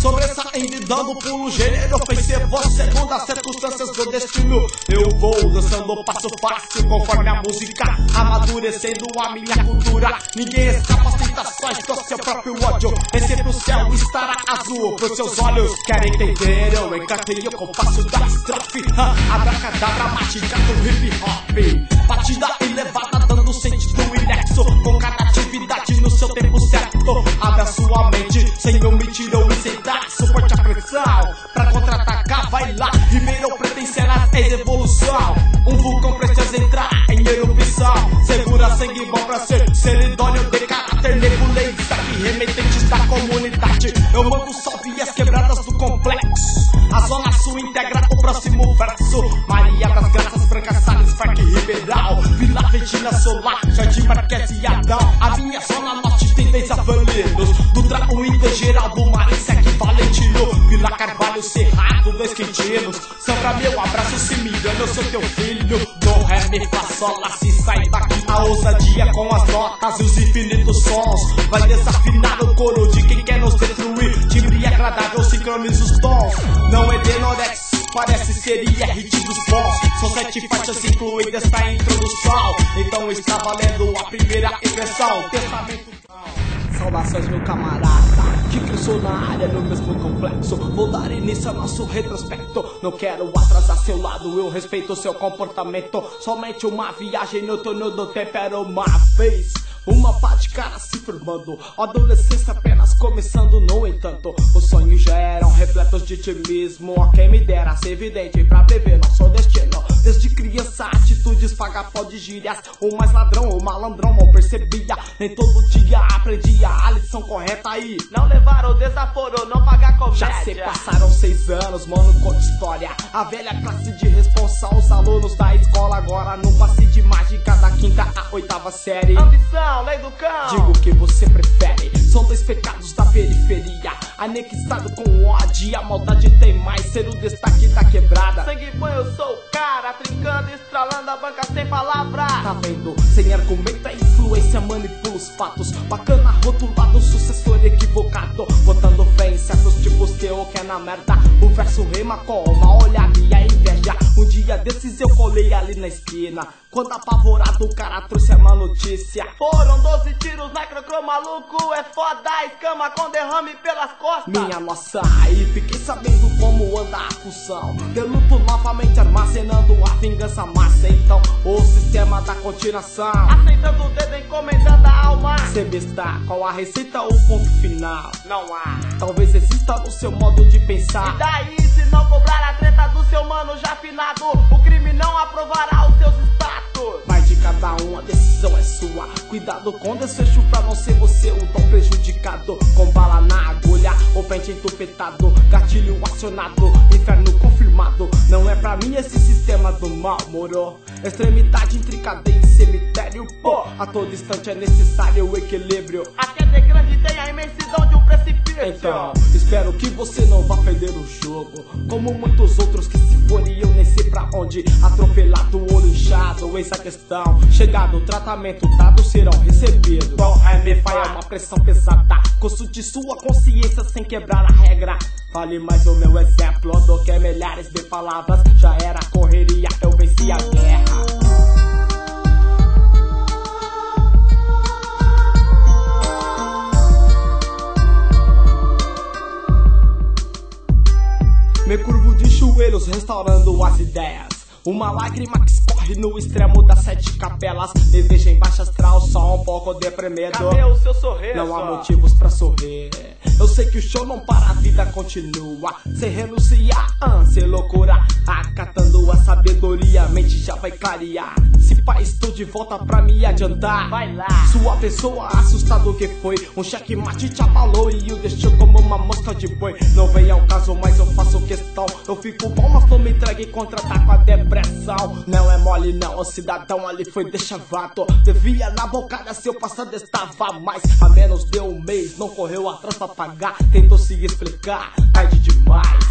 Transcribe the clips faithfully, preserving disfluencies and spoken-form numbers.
sobressaindo e dando pulo, gênero ofensivo segundo as circunstâncias do destino. Eu vou dançando passo fácil conforme a música, amadurecendo a minha cultura. Ninguém escapa às tentações do seu próprio ódio. Nem sempre o céu estará azul pros seus olhos. Querem entender? Eu encantei o compasso da estrofe, abracadabra mágica do hip hop. Batida elevada dando sentido e nexo, com cada atividade no seu tempo certo. Abre a sua mente sem omitir ou incitar, suporte a pressão pra contra-atacar, vai lá. Ribeirão Preto em cenas ex evolução, um vulcão prestes a entrar em erupção. Segura sangue bom pra ser seridônio de caráter, nebuleza e remetentes da comunidade. Eu mando salve e as quebradas do complexo, a zona sul integra o próximo verso. Maria das Graças, Branca Salles, Parque Ribeirão, Vila Regina Solar, Jardim Marquese e Adão. A minha zona norte tem dez avalinos, Dutra, Uíta, Geraldo, Marisa, que Valentino, Vila Carvalho, Cerrado, dois quintinos. Sambra meu abraço, se me engano, eu sou teu filho. Do ré, mi, fá, sol, lá, se sai daqui. A ousadia com as notas e os infinitos sons vai desafinar o coro de quem quer nos destruir. Timbre agradável, sincroniza os tons. Não é Denorex, parece ser I R dos bons. São sete faixas incluídas na introdução, então está valendo a primeira impressão. Testamento. Saudações, meu camarada, que cresceu na área no mesmo complexo. Vou dar início ao nosso retrospecto. Não quero atrasar seu lado, eu respeito seu comportamento. Somente uma viagem no túnel do tempo era uma vez. Uma pá de cara se formando, adolescência apenas começando. No entanto, os sonhos já eram repletos de otimismo. A quem me dera ser evidente pra prever nosso destino. Desde criança, atitudes pagapó de gírias. O mais ladrão, o malandrão mal percebia. Nem todo dia aprendia a lição correta aí. Não levar o desaforo, não pagar comédia. Já se passaram seis anos, mano, conta história. A velha classe de responsa, os alunos da escola agora num passe de mágica da quinta à oitava série. Ambição, lei do cão. Digo o que você prefere, são dois pecados da periferia. Anexado com ódio, a maldade tem mais, ser o destaque da quebrada. Sangue bom, eu sou o cara, trincando, estralando a banca sem palavra. Tá vendo? Sem argumento, a influência manipula os fatos. Bacana, rotulado, sucessor equivocado, botando fé em certos tipos teu que é na merda. O verso rima com uma olhada e a inveja. Um dia desses eu colei ali na esquina, quando apavorado o cara trouxe uma notícia. Foram doze tiros na crocro, maluco é foda, escama com derrame pelas costas. Minha nossa, aí fiquei sabendo como anda a função. Deluto novamente armazenando a vingança massa. Então o sistema da continuação, aceitando o dedo, encomendando a alma. Cê está qual a receita ou o ponto final? Não há. Talvez exista no seu modo de pensar. E daí se não cobrar a treta do seu mano já afinado, o crime não aprovará os seus status. Vai de cada um, a decisão é sua. Cuidado com desfecho pra não ser você o tão prejudicado. Com bala na agulha, ou pente entupetado, gatilho acionado, inferno confirmado. Não é pra mim esse sistema do mal, moro? Extremidade intricada em cemitério, pô. A todo instante é necessário o equilíbrio. A queda é grande, tem a imensidão de um precipício. Então, espero que você não vá perder o jogo, como muitos outros que se foram e eu nem sei pra onde. Atropelado, olho inchado, eis a questão. Chegado, tratamento dado, serão recebidos. Bom, ré, mi, fá é uma pressão pesada. Consulte sua consciência sem quebrar a regra. Fale mais o meu exemplo do que milhares de palavras. Já era correria, eu venci a guerra. Me curvo de joelhos restaurando as ideias. Uma lágrima que escorre no extremo das sete capelas. Me vejo em baixa astral, só um pouco deprimido. Cadê o seu sorriso? Não há motivos pra sorrir. Eu sei que o show não para, a vida continua. Sem renunciar, ânsia e loucura. Acatando a sabedoria, a mente já vai clarear. Se pá, estou de volta pra me adiantar. Vai lá. Sua pessoa assustado que foi, um checkmate te abalou e o deixou como uma mosca de boi. Não vem ao caso, mas eu faço questão. Eu fico bom, mas tô me entregue e contra-ataco a depressão. Não é mole não, o cidadão ali foi deixavato. Devia na bocada, seu passado estava mais. A menos de um mês, não correu atrás pra pagar. Tentou se explicar, tarde demais.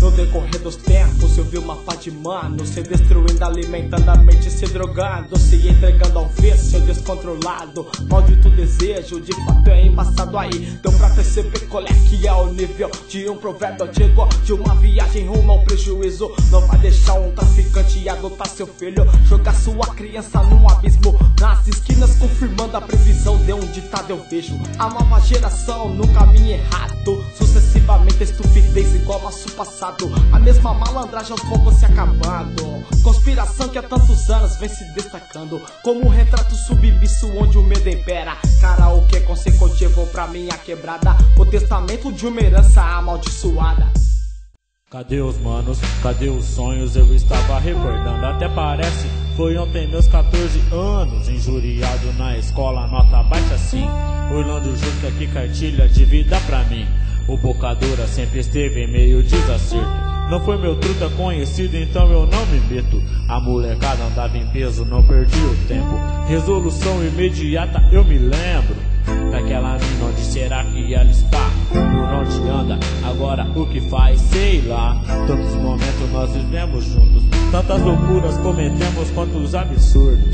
No decorrer dos tempos eu vi uma pá de mano se destruindo, alimentando a mente, se drogando, se entregando ao vício descontrolado. Maldito desejo, de fato é embaçado aí. Deu pra perceber qual é que é o nível de um provérbio antigo, de uma viagem rumo ao prejuízo. Não vai deixar um traficante adotar seu filho, jogar sua criança num abismo. Nas esquinas confirmando a previsão de um ditado eu vejo a nova geração no caminho errado, sucessivamente a estupidez igual ao nosso passado, a mesma malandragem aos poucos se acabando. Conspiração que há tantos anos vem se destacando como um retrato submisso onde o medo impera. Karaokê consecutivo pra minha quebrada, o testamento de uma herança amaldiçoada. Cadê os manos? Cadê os sonhos? Eu estava recordando, até parece foi ontem meus quatorze anos, injuriado na escola, nota baixa assim, olhando junto aqui cartilha de vida pra mim. O Bocadura sempre esteve em meio desacerto, não foi meu truta conhecido, então eu não me meto. A molecada andava em peso, não perdi o tempo. Resolução imediata eu me lembro daquela mina, onde será que ela está? Por onde anda? Agora o que faz? Sei lá. Tantos momentos nós vivemos juntos, tantas loucuras cometemos, quantos absurdos.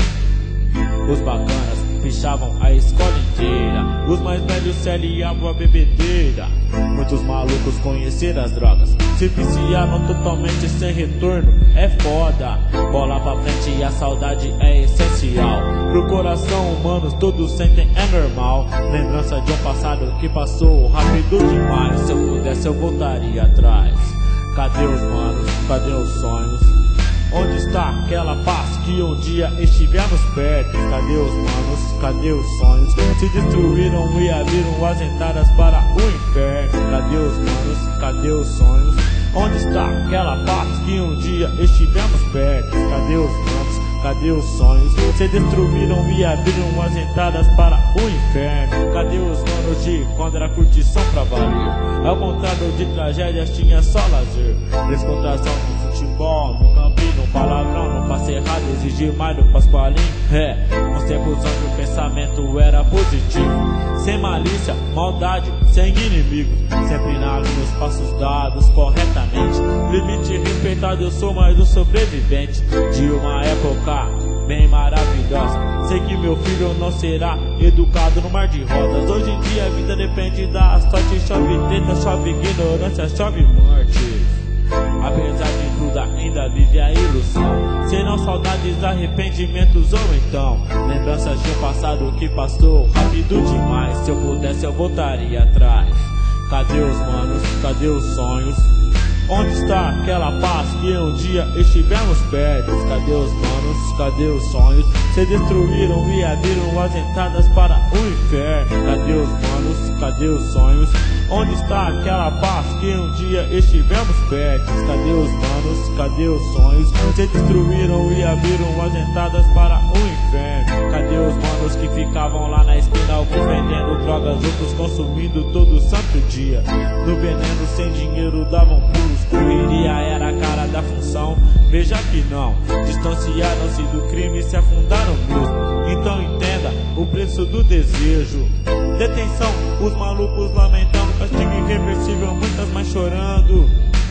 Os bacanas pichavam a escola inteira, os mais velhos se aliavam à bebedeira. Muitos malucos conheceram as drogas, se viciaram totalmente sem retorno. É foda, bola pra frente e a saudade é essencial. Pro coração humano todos sentem, é normal. Lembrança de um passado que passou rápido demais. Se eu pudesse eu voltaria atrás. Cadê os manos? Cadê os sonhos? Onde está aquela paz que um dia estivemos perto? Cadê os manos? Cadê os sonhos? Se destruíram e abriram as entradas para o inferno. Cadê os manos? Cadê os sonhos? Onde está aquela paz que um dia estivemos perto? Cadê os manos? Cadê os sonhos? Se destruíram e abriram as entradas para o inferno. Cadê os manos de quando era curtição pra valer? Ao contrário de tragédias tinha só lazer, descontração no futebol, no campinho, no palavrão, no passe errado, exigir mais do Pascoalinho. É, nos tempos onde o pensamento era positivo, sem malícia, maldade, sem inimigo, sempre na linha os passos dados corretamente, limite respeitado, eu sou mais um sobrevivente de uma época bem maravilhosa. Sei que meu filho não será educado no mar de rosas. Hoje em dia a vida depende da sorte, chove treta, chove ignorância, chove morte. Apesar de tudo ainda vive a ilusão, serão saudades, arrependimentos ou então lembranças de um passado que passou rápido demais. Se eu pudesse eu voltaria atrás. Cadê os manos? Cadê os sonhos? Onde está aquela paz que um dia estivemos perto? Cadê os manos? Cadê os sonhos? Se destruíram e abriram as entradas para o inferno. Cadê os manos? Cadê os sonhos? Onde está aquela paz que um dia estivemos perto? Cadê os manos? Cadê os sonhos? Se destruíram e abriram as entradas para o inferno. Cadê os manos que ficavam lá na esquina, alguns vendendo drogas, outros consumindo todo santo dia? No veneno sem dinheiro davam pulos, correria era a cara da função. Veja que não, distanciaram-se do crime e se afundaram mesmo. Então entenda o preço do desejo. Detenção, os malucos lamentando, castigo irreversível, muitas mães chorando.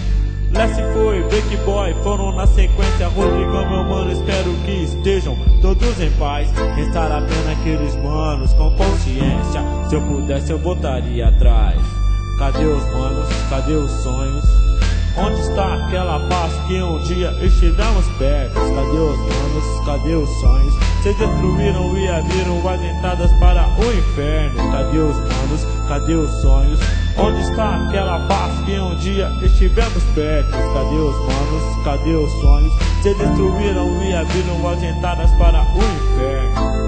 Lessie foi, Break Boy foram na sequência, Rodrigão, meu mano, espero que estejam todos em paz. Restar apenas aqueles manos com consciência, se eu pudesse eu voltaria atrás. Cadê os manos? Cadê os sonhos? Onde está aquela paz que um dia estivemos perto? Cadê os manos? Cadê os sonhos? Se destruíram e abriram as entradas para o inferno. Cadê os manos? Cadê os sonhos? Onde está aquela paz que um dia estivemos perto? Cadê os manos? Cadê os sonhos? Se destruíram e abriram as entradas para o inferno.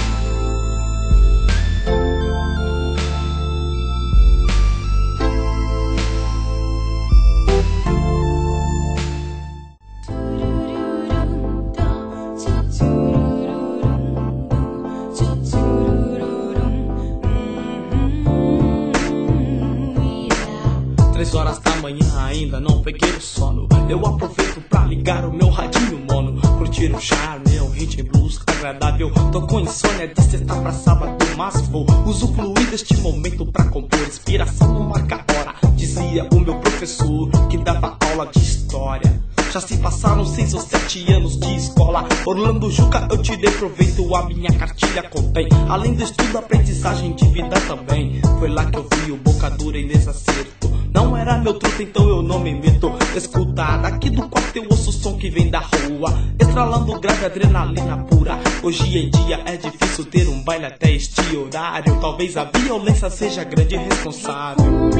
Três horas da manhã ainda não peguei o sono. Eu aproveito pra ligar o meu radinho mono, curtir um charme, um hit blues agradável. Tô com insônia de sexta pra sábado, mas vou usufruir deste momento pra compor. Inspiração não marca hora, dizia dizia o meu professor que dava aula de história. Já se passaram seis ou sete anos de escola. Orlando Juca, eu tirei proveito, a minha cartilha contém. Além do estudo, aprendizagem de vida também. Foi lá que eu vi o Boca Dura e desacerto. Não era meu truto, então eu não me meto. Escuta, daqui do quarto eu ouço o som que vem da rua, estralando grave, adrenalina pura. Hoje em dia é difícil ter um baile até este horário. Talvez a violência seja grande e responsável.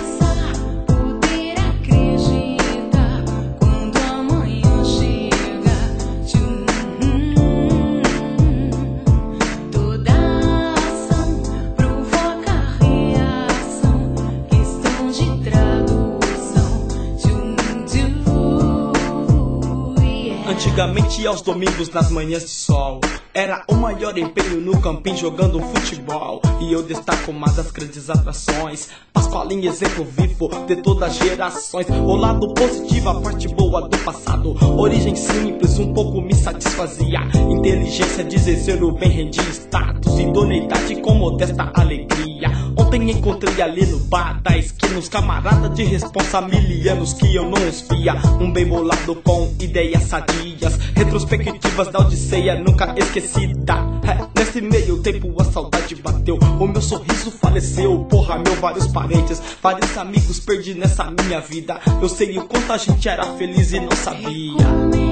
Antigamente aos domingos nas manhãs de sol era o maior empenho no campinho jogando futebol. E eu destaco uma das grandes atrações, Pascoalinha, exemplo vivo de todas as gerações. O lado positivo, a parte boa do passado. Origem simples, um pouco me satisfazia. Inteligência de exercer o bem rendia status. Idoneidade com modesta alegria. Ontem encontrei ali no bar da esquina uns camaradas de responsa milianos que eu não os via. Um bem bolado com ideias sadias, retrospectivas da Odisseia nunca esquecida. É, nesse meio tempo a saudade bateu, o meu sorriso faleceu. Porra, meu, vários parentes, vários amigos perdi nessa minha vida. Eu sei o quanto a gente era feliz e não sabia.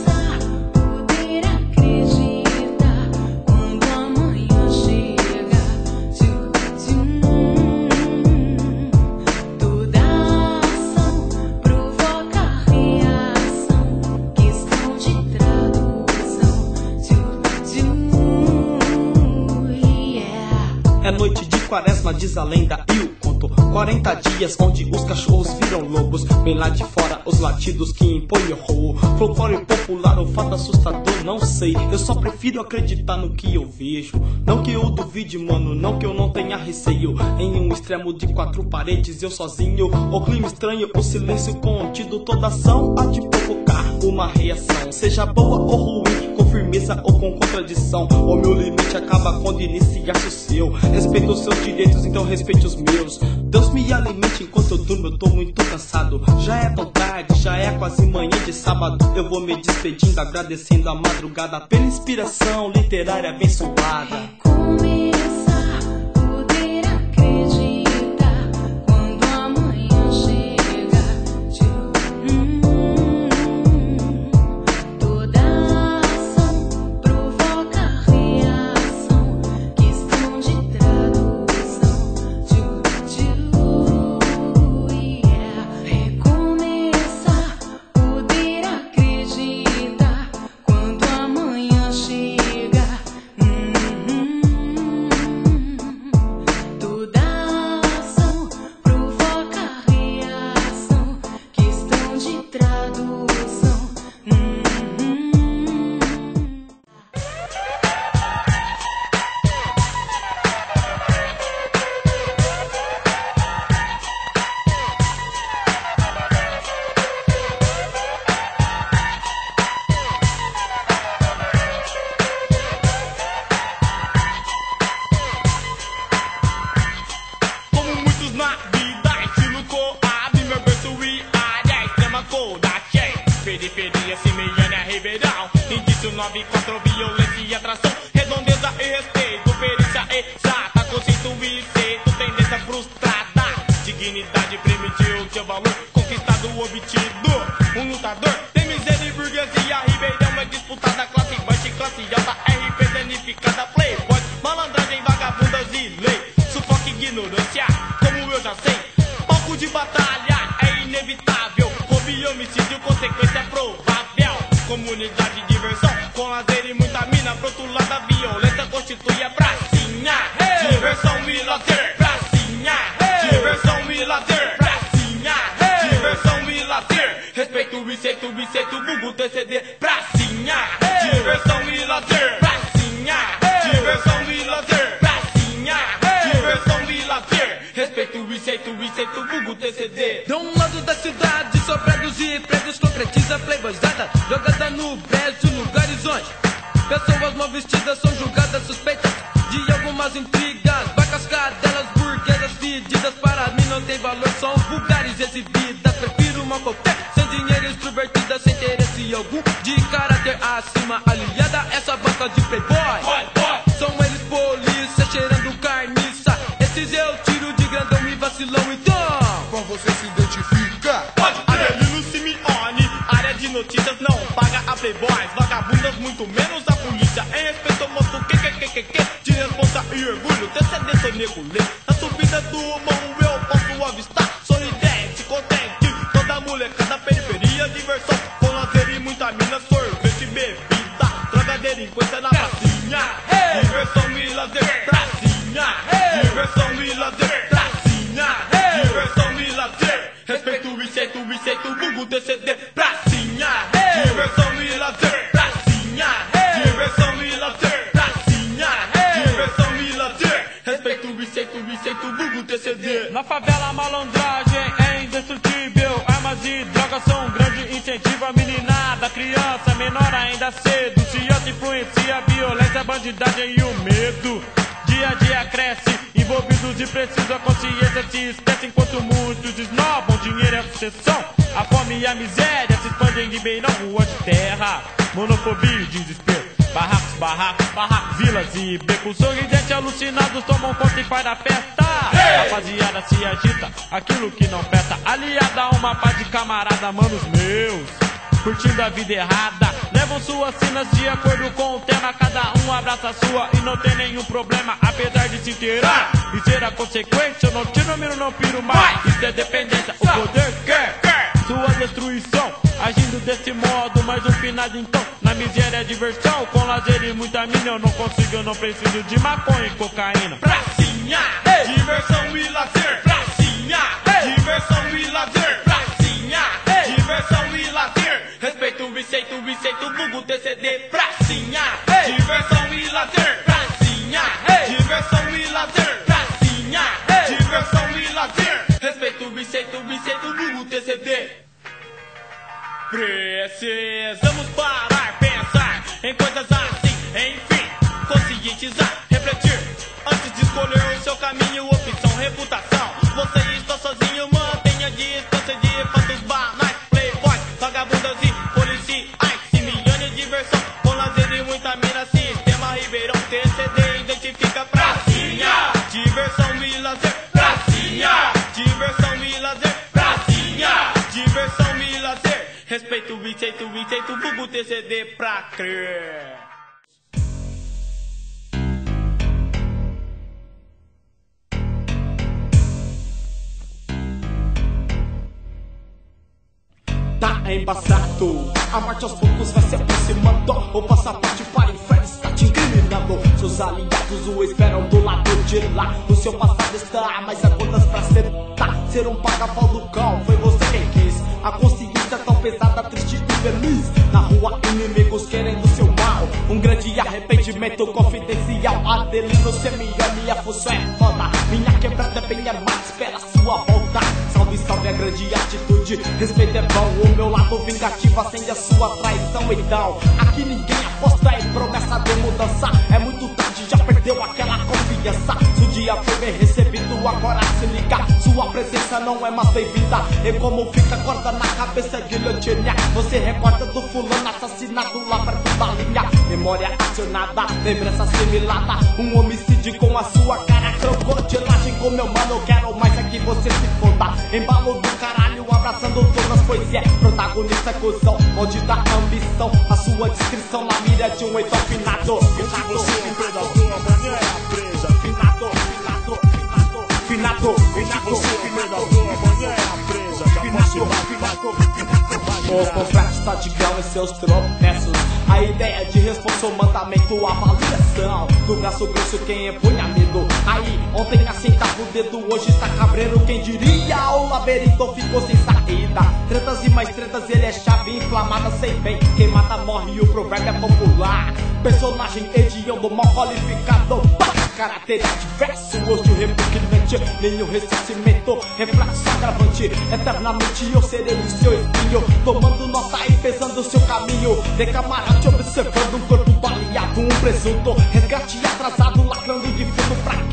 É noite de quaresma, diz a lenda e o conto. Quarenta dias onde os cachorros viram lobos. Bem lá de fora os latidos que impõem horror. Folclore popular ou fato assustador, não sei. Eu só prefiro acreditar no que eu vejo. Não que eu duvide, mano, não que eu não tenha receio. Em um extremo de quatro paredes, eu sozinho. O clima estranho, o silêncio contido. Toda ação há de provocar uma reação, seja boa ou ruim, com firmeza ou com contradição. O meu limite acaba quando inicia-se o seu. Respeito os seus direitos, então respeite os meus. Deus me alimente enquanto eu durmo, eu tô muito cansado. Já é tão tarde, já é quase manhã de sábado. Eu vou me despedindo, agradecendo a madrugada pela inspiração literária abençoada. Periferia, Simiana, Ribeirão. Indício nove quatro, violência e atração. Redondeza e respeito, perícia exata. Conceito e cedo, tendência frustrada. Dignidade permitiu seu valor, conquistado, obtido. Um lutador, tem miséria e burguesia. Ribeirão é disputada, classe baixa e classe alta. R P danificada, playboy, malandragem, vagabundas e lei. Sufoque, ignorância, como eu já sei. Palco de batalha, é inevitável. Houve homicídio, consequência provável. Comunidade de diversão, com lazer e muita mina. Pro outro lado a violência constitui a pracinha. Hey! Diversão e lazer, pracinha. Hey! Diversão e lazer, pracinha. Hey! Diversão e lazer. Respeito, biceito, biceito, vulgo T C D, pracinha. Hey! Diversão e lazer, pracinha. Hey! Diversão e lazer, pracinha. Hey! Diversão e lazer. Respeito, biceito, biceito, vulgo T C D. De um lado da cidade, só prédios e prédios, concretiza playboyzada, jogada no brejo, no horizonte. Pessoas mal vestidas são julgadas suspeitas, de algumas intrigas. Vacas, cadelas, burguesas fedidas, para mim não tem valor, são vulgares exibidas. Prefiro uma qualquer, sem dinheiro, extrovertida, sem interesse algum, de caráter acima, aliada a essa banca de playboy. São eles polícia, cheirando carniça, esses eu tiro de grandão e vacilão, então como você se identifica? Adelino Simeone, área de notícias não paga a playboys, vagabundas muito menos a polícia. Em respeito ao moço que que que que que de responsa e orgulho, descender sou negulê. Na subida do morro eu posso avistar, sorridente, contente, toda molecada, periferia, diversão, com lazer e muita mina, sorvete, bebida, droga, delinquência na pracinha. Diversão e lazer, pracinha. Diversão e lazer, pracinha. Diversão e lazer, respeito o jeito, o jeito, o vulgo D C D, pracinha. Diversão e lazer, pracinha. Diversão e lazer, pracinha. Diversão e lazer, respeito o jeito, o jeito, o vulgo D C D. Na favela a malandragem é indestrutível, armas e drogas são um grande incentivo. A meninada, criança, menor ainda cedo, se auto-influencia a violência, a bandidagem e o medo. Dia a dia cresce, envolvidos e precisam, a consciência se esquece, enquanto muitos esnobam, dinheiro é obsessão. A fome e a miséria se expandem em Ribeirão, rua de terra, monofobia e desespero. Barracos, barracos, barracos, vilas e becos, sorridentes alucinados tomam conta e faz a festa. Rapaziada se agita, aquilo que não presta, aliada a uma paz de camarada, manos meus, curtindo a vida errada, levam suas sinas de acordo com o tema, cada um abraça a sua e não tem nenhum problema, apesar de se inteirar e ser a consequência. Eu não tiro, miro, não piro mais, isso é dependência, o poder quer sua destruição, agindo desse modo, mais um finado então, na miséria é diversão, com lazer e muita mina, eu não consigo, eu não preciso de maconha e cocaína. Pracinha, diversão e lazer, pracinha, diversão e lazer, pracinha, diversão e lazer, respeito o viceito, o viceito, vulgo D C D, pracinha, diversão e lazer, pracinha, diversão e lazer, pracinha, diversão e lazer, respeito o viceito, o viceito, vulgo D C D. Precisamos parar, pensar em coisas assim, enfim, conscientizar, refletir, antes de escolher o seu caminho, opção, reputação. Você está sozinho, mantenha distância de fatos banais, playboys, vagabundas e policiais. Simeone, diversão, com lazer e muita mina, sistema Ribeirão, D C D, identifica pracinha. Diversão e lazer, pracinha. Diversão e lazer, pracinha. Diversão e lazer, respeito o viceito, o viceito, vulgo D C D pra crer. Tá embaçado, a morte aos poucos vai se aproximando, o passaporte para o inferno está te incriminando. Seus aliados o esperam do lado de lá, o seu passado está mais a contas pra sentar. Ser um paga-pau do cão, foi você quem quis. A consciência tão pesada, triste e feliz. Na rua inimigos querendo seu mal, um grande arrependimento confidencial. Adelino Simeone, a função é foda, minha quebrada é bem armada, espera sua volta. Salve, salve a grande atitude, respeito é bom, o meu lado vingativo acende a sua traição. Então, aqui ninguém aposta em promessa de mudança, é muito tarde, já perdeu aquela confiança. Se o dia foi bem recebido, agora se liga, sua presença não é mais bem-vinda. E como fica corda na cabeça, guilhotina, você recorda do fulano assassinado lá perto da linha. Memória acionada, lembrança assimilada, um homicídio com a sua cara crocodilagem. Com meu mano, eu quero mais é que você se foda. Embalo do caralho, abraçando todas as poesias. Protagonista, cuzão, onde dá ambição, a sua descrição na mira de um eito finado. Finado, finado, amanhã é a presa. Finado, finado, finado, finado, finado, finado, amanhã é a presa. Finado, finado, finado. O complexo está de grão em seus tropeços, a ideia de responsa, o mandamento, a avaliação do braço grosso, quem empunha medo. Aí, ontem aceitava o dedo, hoje está cabreiro, quem diria? O labirinto ficou sem saída, tretas e mais tretas, ele é chave inflamada, sei bem, quem mata morre e o provérbio é popular. Personagem hediondo, mal qualificado, caráter adverso, hoje o repugnante, nenhum ressarcimento, reflexo agravante, eternamente eu serei o seu espinho, tomando nota e pesando o seu caminho, de camarote observando um corpo baleado, um presunto, resgate atrasado, lacrando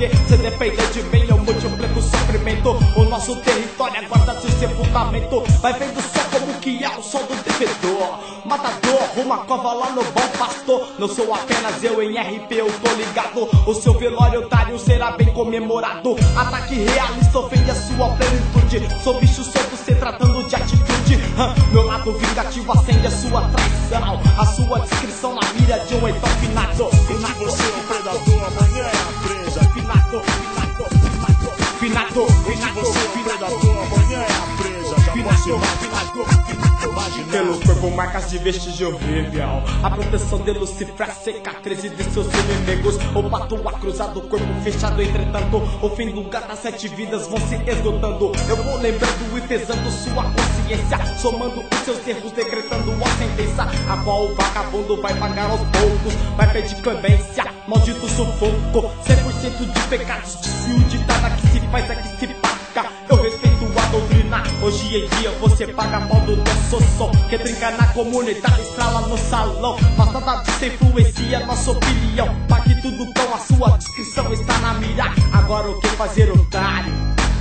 porque se depender de mim eu multiplico o sofrimento. O nosso território aguarda seu sepultamento. Vai vendo só como que é o som do devedor. Matador, uma cova lá no Bom Pastor. Não sou apenas eu em R P, eu tô ligado. O seu velório otário será bem comemorado. Ataque realista ofende a sua plenitude. Sou bicho solto se tratando de atitude. Hum, meu lado vingativo acende a sua traição. A sua descrição na mira de um então finado. Finado, você é o predador, amanhã é a presa. Finado, finado, finado, finado, finado, você é o predador, amanhã é a presa. Já pode ser finado. Pelo corpo marcas de vestígio horrível. A proteção de Lucifer, a cicatriz de seus inimigos. O patua cruzado, o corpo fechado. Entretanto, o fim do gato, as sete vidas vão se esgotando. Eu vou lembrando e pesando sua consciência, somando os seus erros, decretando a sentença, a qual o vagabundo vai pagar aos poucos. Vai pedir clemência, maldito sufoco. Cem por cento de pecados, disse o ditado, que se faz é que se paga. Eu respeito a doutrina, hoje em dia você paga pau do nosso som. Que trinca na comunidade, estrala no salão. Mas nada disso influencia nossa opinião. Pague tudo com a sua descrição, está na mira. Agora o que fazer, otário?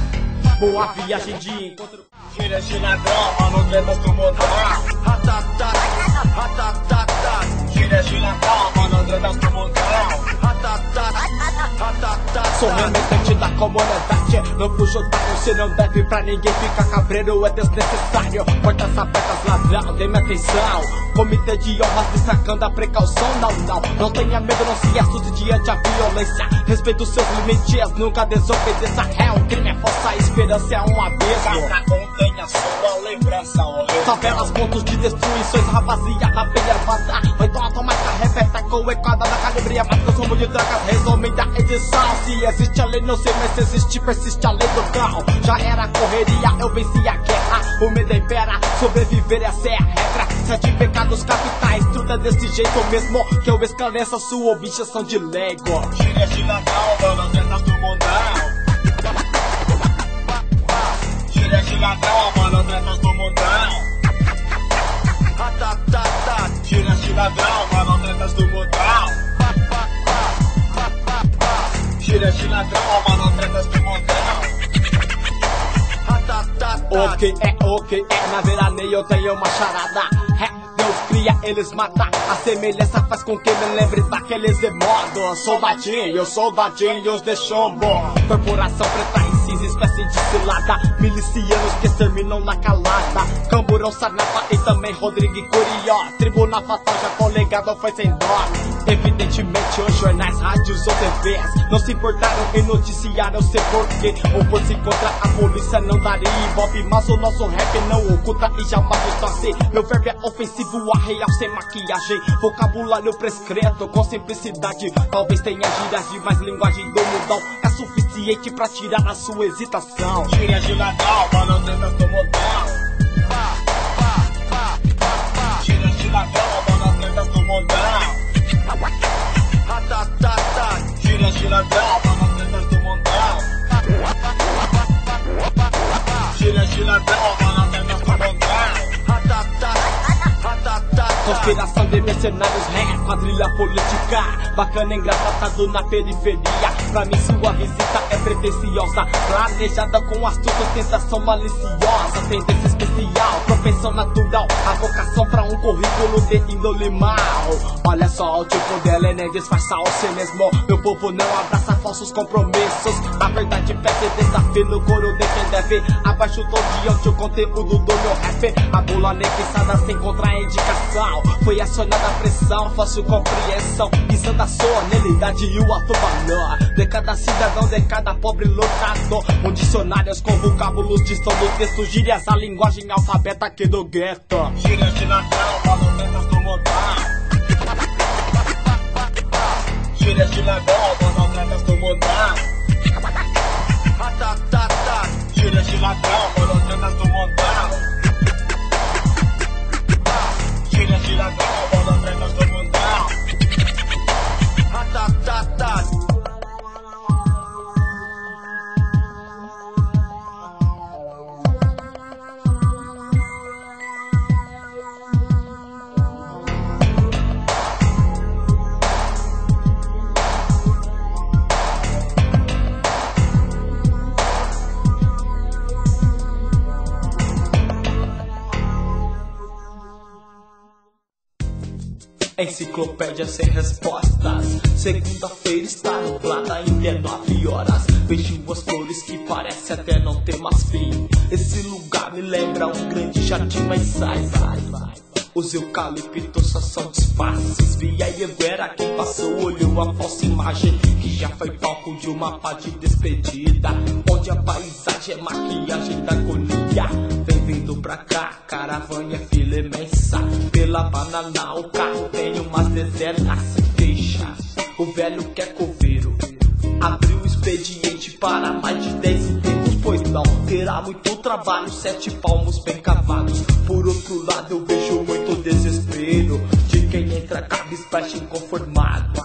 Boa viagem de encontro. Tira de ladrão, mano, tretas do montão. Ratatata, ratatata. Tira de ladrão, mano, tretas do montão. Ratatata, ratatata. Sou remetente da comunidade, não fujo da você não deve pra ninguém ficar cabreiro, é desnecessário. Portas abertas, ladrão, dê minha atenção. Comitê de honras destacando a precaução. Não, não, não tenha medo, não se assuste diante a violência. Respeite os seus limites, nunca desobedeça. É um crime, é falsa esperança, é um abismo. Cabra contém a sua lembrança, olha. Favelas, pontos de destruições, rapaziada bem armada. Então automática, repeta com equada na calibria. Mas consumo de drogas, resumindo a edição. Se existe a lei, não sei, mas se existe, persiste a lei do cão. Já era correria, eu venci a guerra. O medo impera, sobreviver essa é a regra. Sete pecados capitais, tudo é desse jeito mesmo. Que eu esclareça sua objeção de Lego. Tira de ladrão, mano, tretas do mundão. Tira de ladrão, mano, tretas do mundão. Ratatata. Tira de ladrão, mano, tretas do mundão. Tira de ladrão, mano, tretas do mundão. Ok, é ok, é, na veraneia eu tenho uma charada. É, Deus cria, eles matam. A semelhança faz com que me lembre daqueles emodos. Soldadinhos, soldadinhos de chumbo. Corporação preta e cinza, espécie de cilada. Milicianos que exterminam na calada. Camburão, Sarnapa e também Rodrigo e Curió. Tribuna fatal, já colegado foi sem dó. Evidentemente os jornais, rádios ou T Vs não se importaram em noticiar, eu sei porquê. Ou por se contra a polícia não daria ibope. Mas o nosso rap não oculta e jamais distorce. Meu verbo é ofensivo, arreal sem maquiagem. Vocabulário prescrito com simplicidade. Talvez tenha gírias de mais linguagem do mundão. É suficiente pra tirar a sua hesitação. Tira de ladrão, mano, tretas do mundão. Tira de ladrão, mano, tretas do mundão. Ratatata. Tira de ladrão, mano, tretas do mundão. Tira de ladrão, mano, tretas do mundão. Conspiração de mercenários, ré, quadrilha política. Bacana, engraçado na periferia. Pra mim sua visita é pretensiosa, planejada com astúcia, tentação maliciosa. Tendência especial, propensão natural. A vocação pra um currículo de índole mal. Olha só o tipo dela, é nem disfarçar o si mesmo. Meu povo não abraça falsos compromissos. A verdade pede desafio no coro de quem deve. Abaixo todo diante o conteúdo do meu rap. A bula neguiçada sem contraindicação. Foi acionada a pressão, fácil compreensão. Visando a solenidade e o alto valor de cada cidadão, de cada pobre lutador. Um dicionário com vocábulos distam do texto. Gírias, a linguagem alfabeta aqui do gueto. Tira de ladrão, mano, tretas do mundão. Tira de ladrão, mano, tretas do mundão. Ratatata. Tira de ladrão, mano, tretas do mundão. Tira de ladrão, mano, tretas do mundão. Ratatata. Enciclopédia sem respostas. Segunda-feira está nublada, ainda é nove horas. Vejo as flores que parece até não ter mais fim. Esse lugar me lembra um grande jardim, mas sai, sai, sai. Os eucaliptos só são disfarces. Via e Evera, quem passou olhou a falsa imagem que já foi palco de uma pá de despedida, onde a paisagem é maquiagem da agonia. Vem vindo pra cá, caravana é fila imensa. Pela banana o carro tem umas dezenas. Deixa, o velho quer coveiro. Abriu o expediente para mais de dez enterros, pois não terá muito trabalho, sete palmos bem cavados. Por outro lado eu vejo muito desespero de quem entra cabisbaixo inconformado.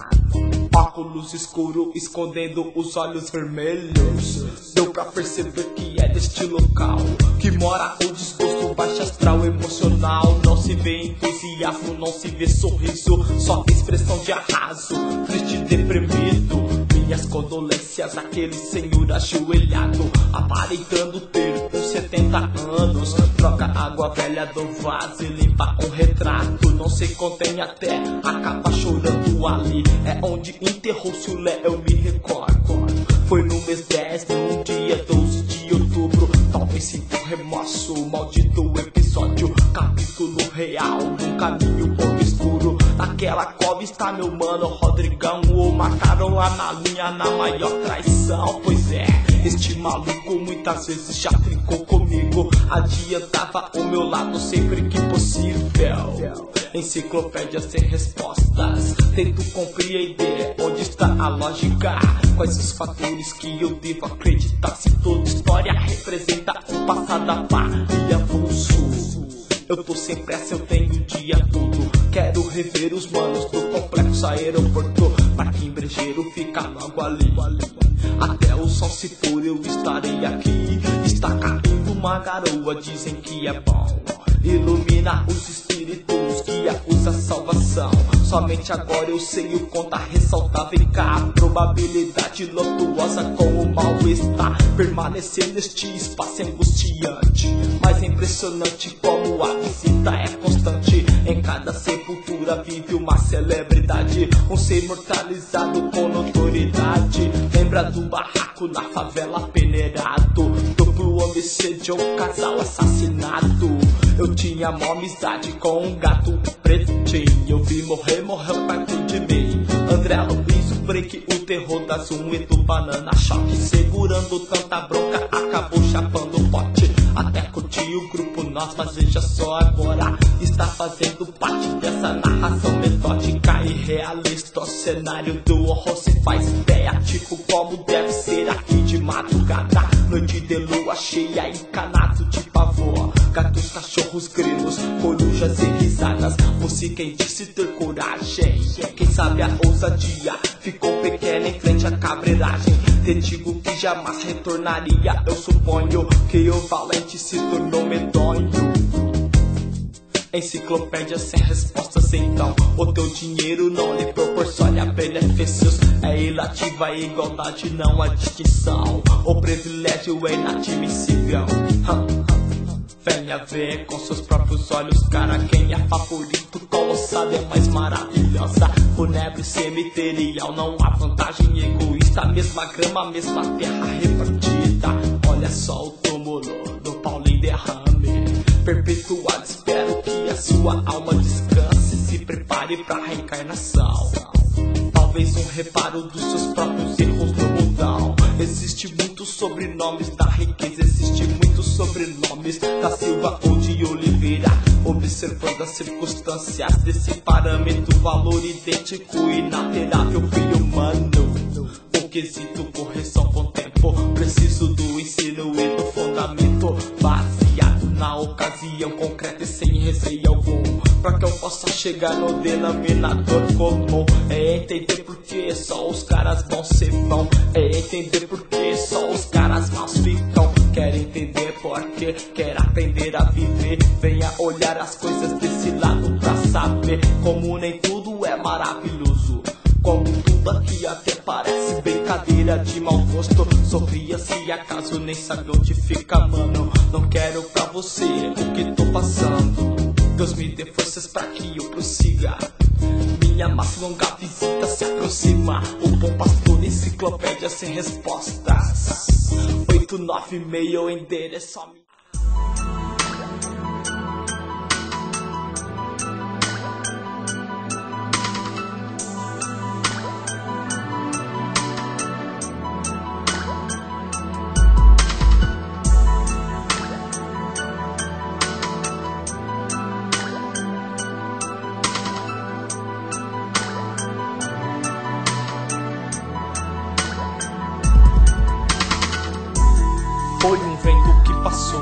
Óculos escuro escondendo os olhos vermelhos. Deu pra perceber que é deste local que mora o desgosto, baixo astral emocional. Não se vê entusiasmo, não se vê sorriso, só expressão de arraso, triste e deprimido. Minhas condolências àquele senhor ajoelhado, aparentando ter uns setenta anos. Troca água velha do vaso e limpa um retrato. Não se contém até, acaba chorando ali. É onde enterrou-se o Lé, eu me recordo. Foi no mês dez, num dia doze de outubro. Talvez sinta um remorso, maldito episódio. Capítulo real, num caminho obscuro. Naquela cova está meu mano Rodrigão. O mataram a na linha na maior traição. Pois é, este maluco muitas vezes já brincou comigo. Adiantava o meu lado sempre que possível. Enciclopédia sem respostas. Tento compreender onde está a lógica. Quais os fatores que eu devo acreditar? Se toda história representa um passado a par e avulso. Eu tô sem pressa, eu tenho o dia todo. Quero rever os manos do complexo aeroporto. Parque Brejeiro fica logo ali. Até o sol se pôr eu estarei aqui. Está caindo uma garoa, dizem que é bom. Ilumina os espíritos, guia-os a salvação. Somente agora eu sei o conta ressaltar. Vem cá, probabilidade lotuosa com o mal-estar. Permanecer neste espaço angustiante, mas é impressionante como a visita é constante. Em cada sepultura vive uma celebridade, um ser imortalizado com notoriedade. Lembra do barraco na favela peneirado, duplo homicídio, um casal assassinado. Eu tinha mó amizade com um gato pretinho. Eu vi morrer, morreu perto de mim. André Luiz, o break, o terror da Zoom e do Banana Choque. Segurando tanta bronca, acabou chapando o pote. Até curti o grupo nós, mas veja só agora. Está fazendo parte dessa narração metódica e realista. O cenário do horror se faz ideia, tipo como deve ser aqui de madrugada. Noite de lua cheia, encanado de pavor. Gatos, cachorros, grilos, corujas e risadas. Música em disse ter coragem. Quem sabe a ousadia ficou pequena em frente à cabreiragem. Te digo que jamais retornaria. Eu suponho que o valente se tornou medonho. Enciclopédia sem respostas, então o teu dinheiro não lhe proporciona benefícios. É ilativa a igualdade, não a distinção. O privilégio é inadmissível. Venha ver com seus próprios olhos, cara. Quem é favorito, qual ossada é mais maravilhosa? Fúnebre cemiterial, não há vantagem egoísta. Mesma grama, mesma terra repartida. Olha só o túmulo do Paulinho Derrame. Perpetuado, espero que a sua alma descanse. Se prepare pra reencarnação. Talvez um reparo dos seus próprios erros no mundão. Existe muitos sobrenomes da riqueza, existe muitos sobrenomes da Silva ou de Oliveira. Observando as circunstâncias desse parâmetro, valor idêntico e inaterável, filho humano. O quesito correção com tempo, preciso do ensino e do fundamento, baseado na ocasião concreta e sem receio algum, pra que eu possa chegar no denominador comum. É entender por que só os caras bons se vão. É entender por que só os caras maus ficam. Quer entender por que quer aprender a viver. Venha olhar as coisas desse lado pra saber como nem tudo é maravilhoso. Como tudo aqui até parece brincadeira de mau gosto. Sorria se acaso nem sabe onde fica, mano. Não quero pra você o que tô passando. Deus me dê forças pra que eu prossiga. Minha mais longa visita se aproxima. O bom pastor, enciclopédia sem respostas. Oito nove seis, o endereço a mim. Foi um vento que passou,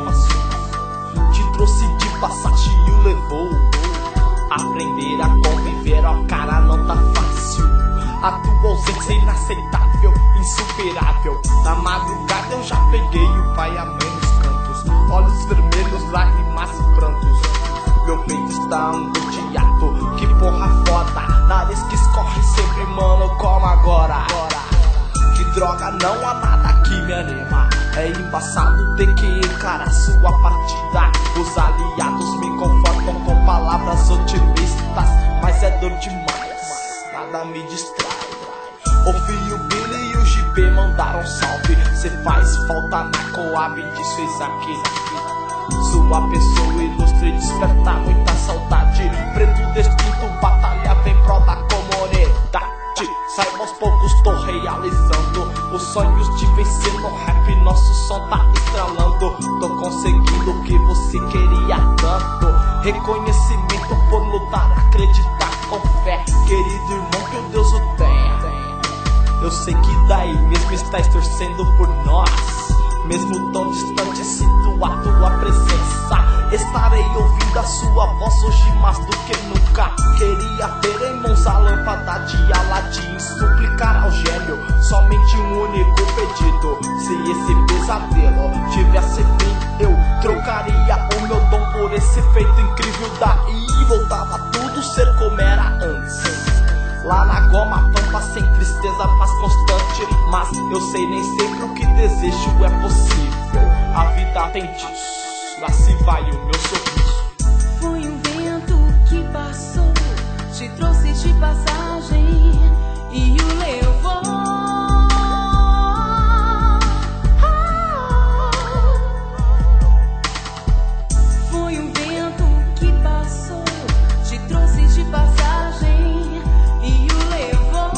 te trouxe de passagem e o levou. Aprender a conviver, ó cara, não tá fácil. A tua ausência é inaceitável, insuperável. Na madrugada eu já peguei o pai e a mãe nos cantos. Olhos vermelhos, lágrimas e prantos. Meu peito está angustiado, que porra foda. Nariz que escorre sempre, mano, como agora. Que droga, não há nada que me anima. É embaçado ter que encarar sua partida. Os aliados me confortam com palavras otimistas, mas é dor demais, nada me distrai. O filho Billy e o G P mandaram salve. Cê faz falta na Coab, diz fez aqui. Sua pessoa ilustre desperta muita saudade. Preto distinto, batalha vem pró da comunidade. Saiba aos poucos, tô realizando os sonhos de vencer no rap. Nosso som tá estralando. Tô conseguindo o que você queria tanto. Reconhecimento por lutar, acreditar com fé. Querido irmão, que o Deus o tenha. Eu sei que daí mesmo estás torcendo por nós. Mesmo tão distante, sinto a tua presença. Estarei ouvindo a sua voz hoje mais do que nunca. Queria ter em mãos a lâmpada de Aladim, suplicar ao gênio somente um único pedido. Se esse pesadelo tivesse fim, eu trocaria o meu dom por esse feito incrível. Daí voltava tudo ser como era antes. Lá na goma, pampa sem tristeza, paz constante. Mas eu sei nem sempre o que desejo é possível. A vida tem disso, lá se vai o meu sorriso. Foi um vento que passou, te trouxe de passagem e o levou. Foi um vento que passou, te trouxe de passagem e o levou.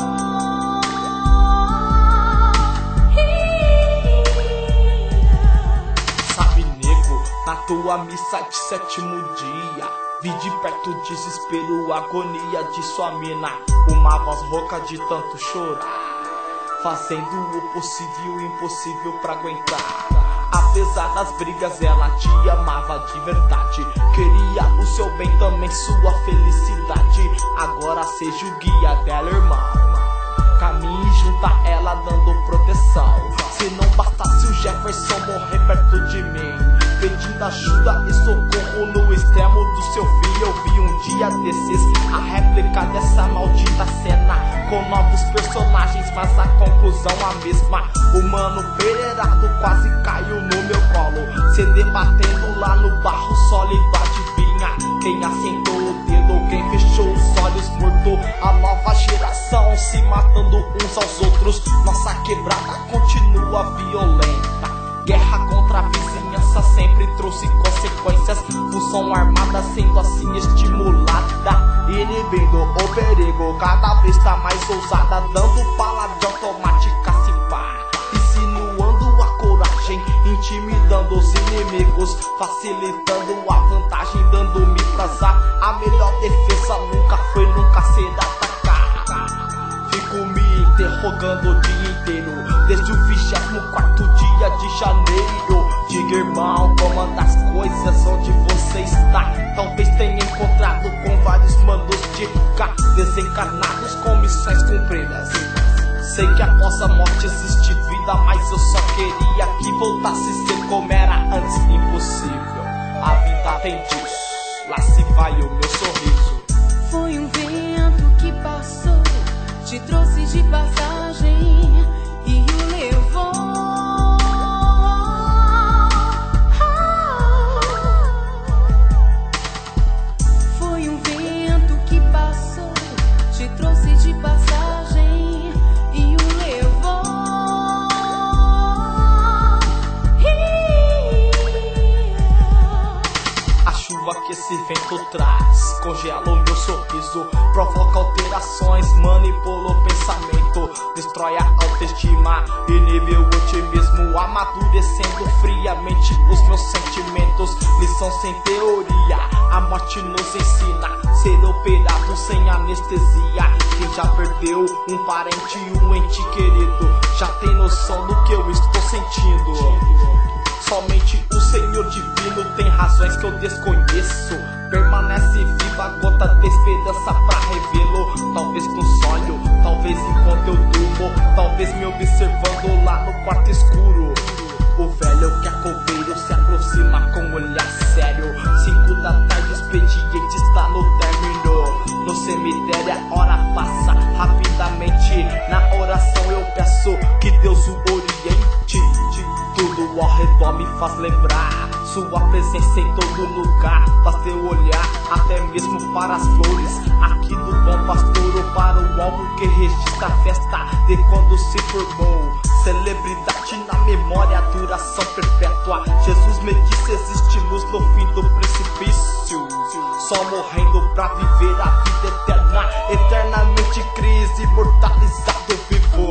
Sabe, nego, na tua missa de sétimo dia, vi de perto o desespero, a agonia de sua mina. Uma voz rouca de tanto chorar, fazendo o possível e o impossível pra aguentar. Apesar das brigas, ela te amava de verdade. Queria o seu bem, também sua felicidade. Agora seja o guia dela, irmão. Caminhe junto a ela dando proteção. Se não bastasse o Jefferson morrer perto de mim, pedindo ajuda e socorro no extremo do seu fim. Eu vi um dia desses a réplica dessa maldita cena, com novos personagens, mas a conclusão a mesma. O mano pereirado quase caiu no meu colo, se debatendo lá no barro sólido, adivinha quem assentou o dedo ou quem fechou os olhos, morto. A nova geração se matando uns aos outros. Nossa quebrada continua violenta. Guerra contra a vizinhança sempre trouxe consequências. Função armada sendo assim estimulada, inibindo o perigo, cada vez tá mais ousada, dando bala de automática se pá, insinuando a coragem, intimidando os inimigos, facilitando a vantagem, dando-me prazer. A melhor defesa nunca foi, nunca será atacar. Fico me interrogando o dia inteiro, desde o vigésimo quarto dia de janeiro. Diga, irmão, como anda as coisas, onde você está? Talvez tenha encontrado com vários manos de cá, desencarnados com missões cumpridas. Sei que após a morte existe vida, mas eu só queria que voltasse a ser como era antes. Impossível, a vida tem disso, lá se vai o meu sorriso. Foi um vento que passou, te trouxe de passagem e o levou. chuva que esse vento traz congela o meu sorriso, provoca alterações, manipula o pensamento, destrói a autoestima, inibe o otimismo, amadurecendo friamente os meus sentimentos. Lição sem teoria, a morte nos ensina, ser operado sem anestesia. Quem já perdeu um parente, um ente querido, já tem noção do que eu estou sentindo. Somente o Senhor Divino tem razões que eu desconheço. Permanece viva a gota de esperança pra revê-lo. Talvez num sonho, talvez enquanto eu durmo, talvez me observando lá no quarto escuro. O velho que é coveiro se aproxima com um olhar sério. Cinco da tarde, o expediente está no término. No cemitério a hora passa rapidamente. Na oração eu peço que Deus o oriente. Tudo ao redor me faz lembrar sua presença em todo lugar. Basta eu olhar até mesmo para as flores aqui do Bom Pastor, ou para o álbum que registra a festa de quando se formou. Celebridade na memória, duração perpétua. Jesus me disse: existe luz no fim do precipício, só morrendo pra viver a vida eterna. Eternamente crise, imortalizado vivo.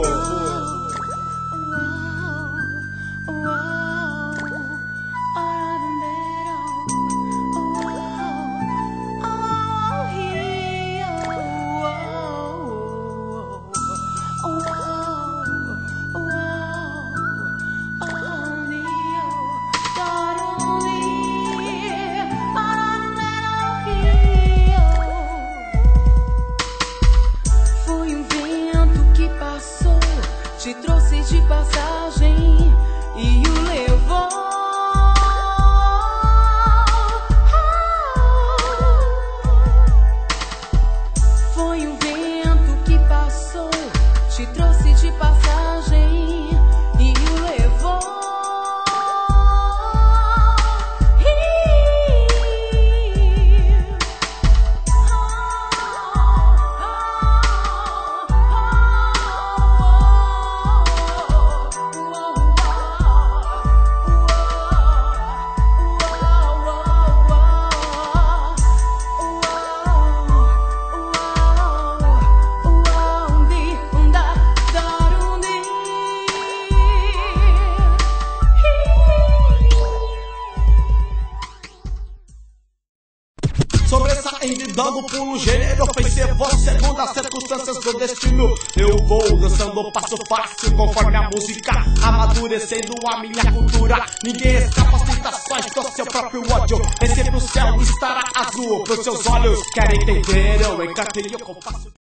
Te trouxe de passagem e o levou. Foi um vento que passou, te trouxe de passagem e o levou. Sobressaindo, dando pulo, gênero ofensivo, segundo as circunstâncias do destino. Eu vou dançando passo fácil conforme a música, amadurecendo a minha cultura. Ninguém escapa às tentações do seu próprio ódio. Nem sempre o céu estará azul pros seus olhos. Querem entender, eu encantei, eu compasso.